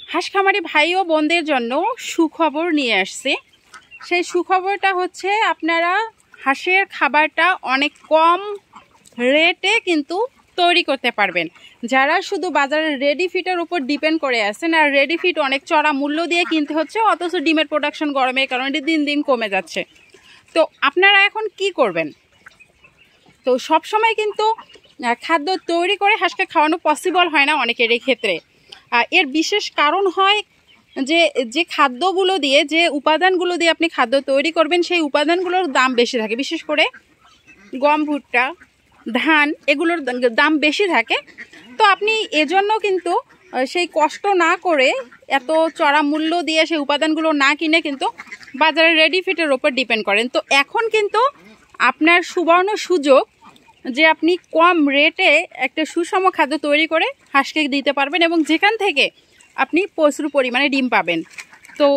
হাঁস খামারি ভাই ও বোনদের জন্য সুখবর নিয়ে আসছে। সেই সুখবরটা হচ্ছে আপনারা হাঁসের খাবারটা অনেক কম রেটে কিন্তু তৈরি করতে পারবেন। যারা শুধু বাজারের রেডি ফিটের উপর ডিপেন্ড করে আছেন, আর রেডি ফিট অনেক চড়া মূল্য দিয়ে কিনতে হচ্ছে, অথচ ডিমের প্রোডাকশন গরমের কারণে দিন দিন কমে যাচ্ছে। তো আপনারা এখন কি করবেন? তো সবসময় কিন্তু খাদ্য তৈরি করে হাঁসকে খাওয়ানো পসিবল হয় না অনেকেরই ক্ষেত্রে। এর বিশেষ কারণ হয় যে খাদ্যগুলো দিয়ে, যে উপাদানগুলো দিয়ে আপনি খাদ্য তৈরি করবেন, সেই উপাদানগুলোর দাম বেশি থাকে। বিশেষ করে গম, ভুট্টা, ধান, এগুলোর দাম বেশি থাকে। তো আপনি এজন্য কিন্তু সেই কষ্ট না করে, এত চড়া মূল্য দিয়ে সেই উপাদানগুলো না কিনে কিন্তু বাজারে রেডি ফিটের ওপর ডিপেন্ড করেন। তো এখন কিন্তু আপনার সুবর্ণ সুযোগ যে আপনি কম রেটে একটা সুষম খাদ্য তৈরি করে হাঁসকে দিতে পারবেন, এবং যেখান থেকে আপনি প্রচুর পরিমাণে ডিম পাবেন। তো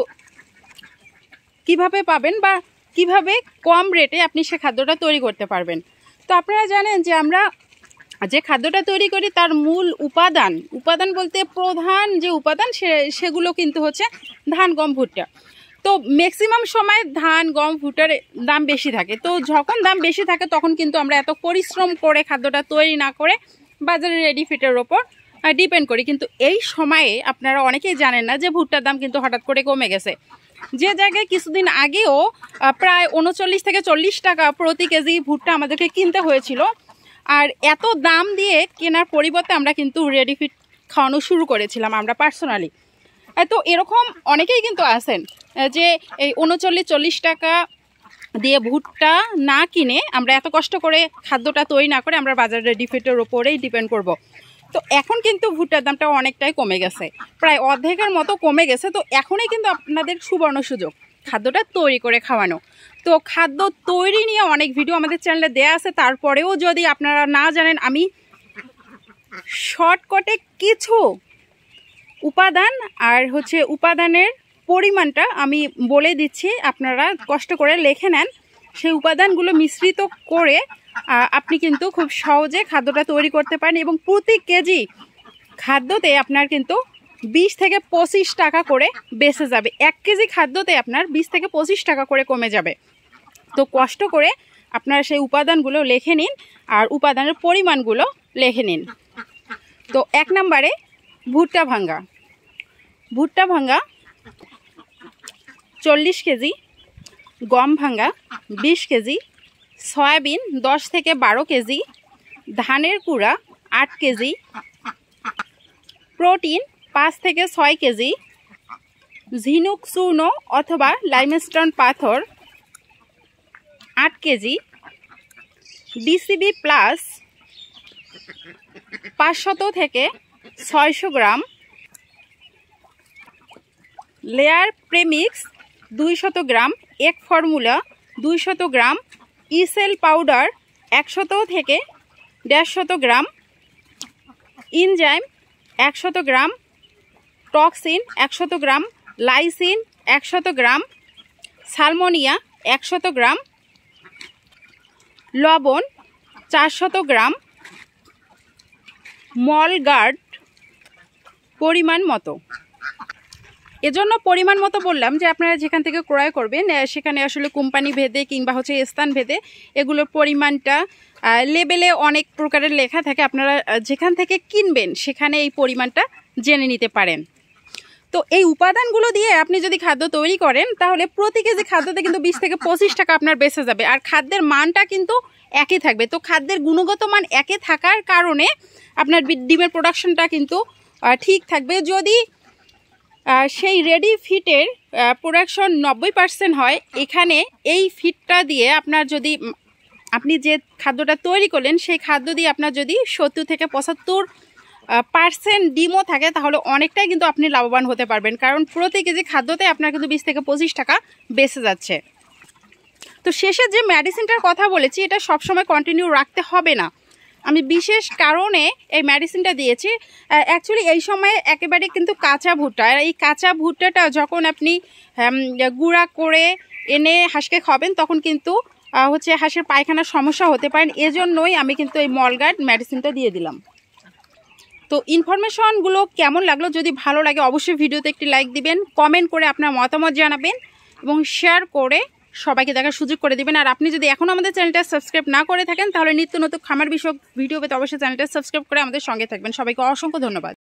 কিভাবে পাবেন বা কিভাবে কম রেটে আপনি সে খাদ্যটা তৈরি করতে পারবেন? তো আপনারা জানেন যে আমরা যে খাদ্যটা তৈরি করি তার মূল উপাদান বলতে প্রধান যে উপাদান সেগুলো কিন্তু হচ্ছে ধান, গম, ভুট্টা। তো ম্যাক্সিমাম সময় ধান, গম, ভুট্টার দাম বেশি থাকে। তো যখন দাম বেশি থাকে তখন কিন্তু আমরা এত পরিশ্রম করে খাদ্যটা তৈরি না করে বাজারে রেডি ফিটের ওপর ডিপেন্ড করি। কিন্তু এই সময়ে আপনারা অনেকেই জানেন না যে ভুট্টার দাম কিন্তু হঠাৎ করে কমে গেছে। যে জায়গায় কিছুদিন আগেও প্রায় 39 থেকে 40 টাকা প্রতি কেজি ভুট্টা আমাদেরকে কিনতে হয়েছিল, আর এত দাম দিয়ে কেনার পরিবর্তে আমরা কিন্তু রেডি ফিট খাওয়ানো শুরু করেছিলাম আমরা পার্সোনালি। তো এরকম অনেকেই কিন্তু আছেন যে এই 39-40 টাকা দিয়ে ভুট্টা না কিনে আমরা এত কষ্ট করে খাদ্যটা তৈরি না করে আমরা বাজার রেডি ফিটের ওপরেই ডিপেন্ড করব। তো এখন কিন্তু ভুট্টার দামটা অনেকটাই কমে গেছে, প্রায় অর্ধেকের মতো কমে গেছে। তো এখনই কিন্তু আপনাদের সুবর্ণ সুযোগ খাদ্যটা তৈরি করে খাওয়ানো। তো খাদ্য তৈরি নিয়ে অনেক ভিডিও আমাদের চ্যানেলে দেয়া আছে, তারপরেও যদি আপনারা না জানেন, আমি শর্টকাটে কিছু উপাদান আর উপাদানের পরিমাণটা আমি বলে দিচ্ছি, আপনারা কষ্ট করে লিখে নেন। সেই উপাদানগুলো মিশ্রিত করে আপনি কিন্তু খুব সহজে খাদ্যটা তৈরি করতে পারেন, এবং প্রতি কেজি খাদ্যতে আপনার কিন্তু 20 থেকে 25 টাকা করে বেঁচে যাবে। 1 কেজি খাদ্যতে আপনার 20 থেকে 25 টাকা করে কমে যাবে। তো কষ্ট করে আপনারা সেই উপাদানগুলো লিখে নিন আর উপাদানের পরিমাণগুলো লিখে নিন। তো 1 নম্বরে ভুট্টা ভাঙ্গা 40 কেজি, গম ভাঙ্গা 20 কেজি, সয়াবিন 10 থেকে 12 কেজি, ধানের কুড়া 8 কেজি, প্রোটিন 5 থেকে 6 কেজি, ঝিনুক চূর্ণ অথবা লাইমস্টোন পাথর 8 কেজি, ডিসিবি প্লাস 500 থেকে 600 গ্রাম, লেয়ার প্রেমিক্স 200 গ্রাম, এক ফর্মুলা 200 গ্রাম, ইসেল পাউডার 100 থেকে 150 gram, enzyme 100 gram, toxin 100 gram, lysine 100 gram, salmonella 100 gram, লবণ 400 গ্রাম, মলগার্ড পরিমাণ মতো। এজন্য পরিমাণ মতো বললাম যে আপনারা যেখান থেকে ক্রয় করবেন সেখানে আসলে কোম্পানি ভেদে কিংবা স্থান ভেদে এগুলোর পরিমাণটা লেবেলে অনেক প্রকারের লেখা থাকে। আপনারা যেখান থেকে কিনবেন সেখানে এই পরিমাণটা জেনে নিতে পারেন। তো এই উপাদানগুলো দিয়ে আপনি যদি খাদ্য তৈরি করেন তাহলে প্রতি কেজি খাদ্যতে কিন্তু 20 থেকে 25 টাকা আপনার বেঁচে যাবে, আর খাদ্যের মানটা কিন্তু একই থাকবে। তো খাদ্যের গুণগত মান একই থাকার কারণে আপনার ডিমের প্রোডাকশনটা কিন্তু ঠিক থাকবে। যদি সেই রেডি ফিটের প্রোডাকশন 90% হয়, এখানে এই ফিটটা দিয়ে আপনি যে খাদ্যটা তৈরি করলেন সেই খাদ্য দিয়ে আপনার যদি 70 থেকে 75% ডিমও থাকে তাহলে অনেকটাই কিন্তু আপনি লাভবান হতে পারবেন, কারণ প্রতি কেজি খাদ্যতে আপনার কিন্তু 20 থেকে 25 টাকা বেঁচে যাচ্ছে। তো শেষে যে মেডিসিনটার কথা বলেছি এটা সবসময় কন্টিনিউ রাখতে হবে না, আমি বিশেষ কারণে এই মেডিসিনটা দিয়েছি। অ্যাকচুয়ালি এই সময়ে একেবারে কিন্তু কাঁচা ভুট্টা, আর এই কাঁচা ভুট্টাটা যখন আপনি গুঁড়া করে এনে হাঁসকে খাবেন তখন কিন্তু হাঁসের পায়খানার সমস্যা হতে পারেন। এজন্যই আমি কিন্তু এই মলগার্ড মেডিসিনটা দিয়ে দিলাম। তো ইনফরমেশনগুলো কেমন লাগলো, যদি ভালো লাগে অবশ্যই ভিডিওতে একটি লাইক দিবেন, কমেন্ট করে আপনার মতামত জানাবেন এবং শেয়ার করে সবাইকে দেখার সুযোগ করে দিবেন। আর আপনি যদি এখনও আমাদের চ্যানেলটা সাবস্ক্রাইব না করে থাকেন তাহলে নিত্য নতুন খামার বিষয়ক ভিডিও পেতে অবশ্যই চ্যানেলটা সাবস্ক্রাইব করে আমাদের সঙ্গে থাকবেন। সবাইকে অসংখ্য ধন্যবাদ।